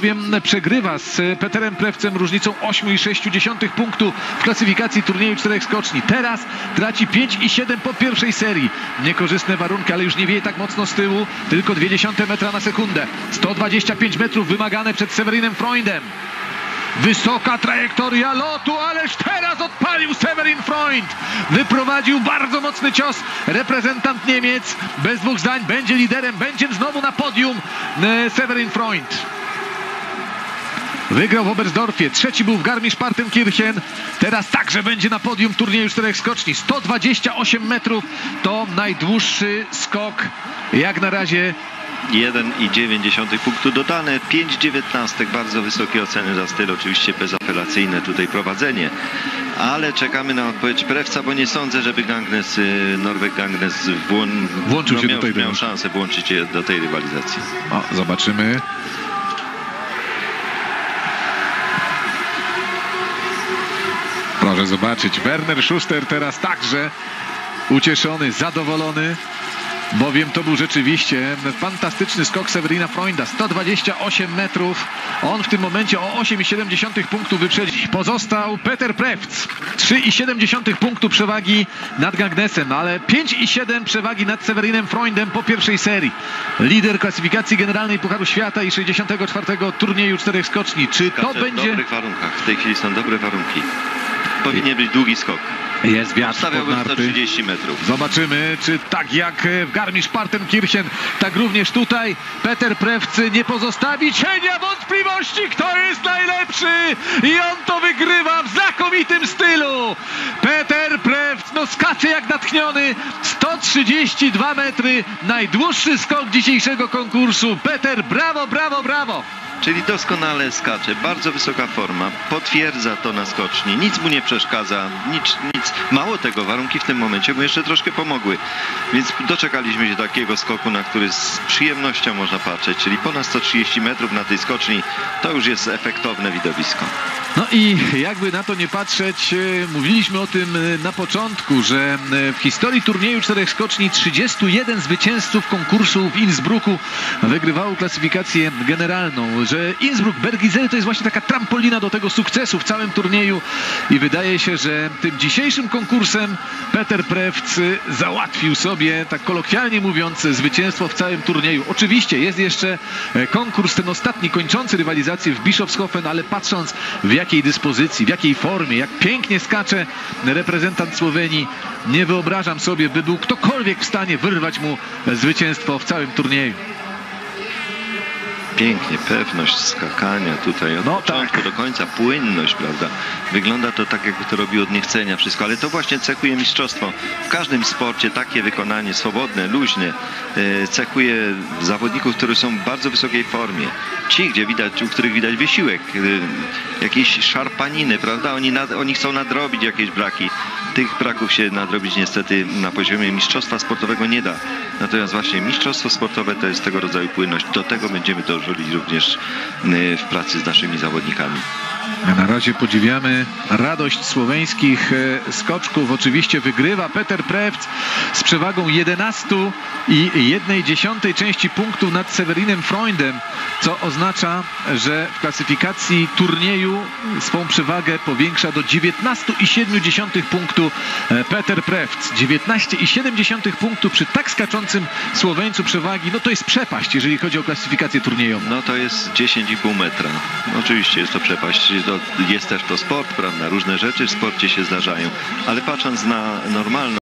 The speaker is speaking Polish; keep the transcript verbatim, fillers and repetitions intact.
bowiem przegrywa z Peterem Prewcem różnicą osiem i sześć dziesiątych punktu w klasyfikacji turnieju czterech skoczni. Teraz traci pięć i siedem po pierwszej serii. Niekorzystne warunki, ale już nie wieje tak mocno z tyłu, tylko dwie dziesiąte metra na sekundę. sto dwadzieścia pięć metrów wymagane przed Severinem Freundem. Wysoka trajektoria lotu, ależ teraz odpalił Severin Freund. Wyprowadził bardzo mocny cios reprezentant Niemiec. Bez dwóch zdań będzie liderem, będzie znowu na podium Severin Freund. Wygrał w Oberstdorfie, trzeci był w Garmisch-Partenkirchen. Teraz także będzie na podium turnieju czterech skoczni. sto dwadzieścia osiem metrów to najdłuższy skok jak na razie. jeden i dziewięć dziesiątych punktu dodane, pięć dziewiętnastek, bardzo wysokie oceny za styl, oczywiście bezapelacyjne tutaj prowadzenie, ale czekamy na odpowiedź Prewca, bo nie sądzę, żeby Gangnes, Norweg Gangnes włą... włączył no, się miał, do tej miał szansę włączyć się do tej rywalizacji. O, zobaczymy. Proszę zobaczyć, Werner Schuster teraz także ucieszony, zadowolony, bowiem to był rzeczywiście fantastyczny skok Severina Freunda. sto dwadzieścia osiem metrów. On w tym momencie o osiem i siedem dziesiątych punktu wyprzedzi. Pozostał Peter Prewc. trzy i siedem dziesiątych punktu przewagi nad Gangnesem, ale pięć i siedem przewagi nad Severinem Freundem po pierwszej serii. Lider klasyfikacji generalnej Pucharu Świata i sześćdziesiątego czwartego turnieju czterech skoczni. Czy to Skacze będzie... w dobrych warunkach. W tej chwili są dobre warunki. Powinien być długi skok. Jest wiatr pod narty. sto trzydzieści metrów. Zobaczymy, czy tak jak w Garmisch-Partenkirchen, tak również tutaj Peter Prewc nie pozostawi cienia wątpliwości, kto jest najlepszy, i on to wygrywa w znakomitym stylu. Peter Prewc no skacze jak natchniony, sto trzydzieści dwa metry, najdłuższy skok dzisiejszego konkursu. Peter, brawo, brawo, brawo. Czyli doskonale skacze, bardzo wysoka forma, potwierdza to na skoczni, nic mu nie przeszkadza, nic, nic. Mało tego, warunki w tym momencie mu jeszcze troszkę pomogły, więc doczekaliśmy się takiego skoku, na który z przyjemnością można patrzeć, czyli ponad sto trzydzieści metrów na tej skoczni, to już jest efektowne widowisko. No i jakby na to nie patrzeć, mówiliśmy o tym na początku, że w historii turnieju czterech skoczni trzydziestu jeden zwycięzców konkursu w Innsbrucku wygrywało klasyfikację generalną, że Innsbruck-Bergizell to jest właśnie taka trampolina do tego sukcesu w całym turnieju i wydaje się, że tym dzisiejszym konkursem Peter Prewc załatwił sobie, tak kolokwialnie mówiąc, zwycięstwo w całym turnieju. Oczywiście jest jeszcze konkurs, ten ostatni, kończący rywalizację w Bischofshofen, ale patrząc w jakiej dyspozycji, w jakiej formie, jak pięknie skacze reprezentant Słowenii, nie wyobrażam sobie, by był ktokolwiek w stanie wyrwać mu zwycięstwo w całym turnieju. Pięknie, pewność skakania tutaj od no początku tak. do końca, płynność, prawda? Wygląda to tak, jakby to robił od niechcenia wszystko, ale to właśnie cechuje mistrzostwo. W każdym sporcie takie wykonanie swobodne, luźne e, cechuje zawodników, którzy są w bardzo wysokiej formie. Ci, gdzie widać, u których widać wysiłek, e, jakieś szarpaniny, prawda? Oni, nad, oni chcą nadrobić jakieś braki. Tych braków się nadrobić niestety na poziomie mistrzostwa sportowego nie da. Natomiast właśnie mistrzostwo sportowe to jest tego rodzaju płynność. Do tego będziemy dążyli również w pracy z naszymi zawodnikami. Na razie podziwiamy radość słoweńskich skoczków. Oczywiście wygrywa Peter Prewc z przewagą jedenastu i jednej dziesiątej części punktów nad Severinem Freundem, co oznacza, że w klasyfikacji turnieju swą przewagę powiększa do dziewiętnastu i siedmiu dziesiątych punktu Peter Prewc. dziewiętnaście i siedem dziesiątych punktu przy tak skaczącym Słoweńcu przewagi, no to jest przepaść, jeżeli chodzi o klasyfikację turniejową. No to jest dziesięć i pół metra. No, oczywiście jest to przepaść. To jest też to sport, prawda? Różne rzeczy w sporcie się zdarzają, ale patrząc na normalną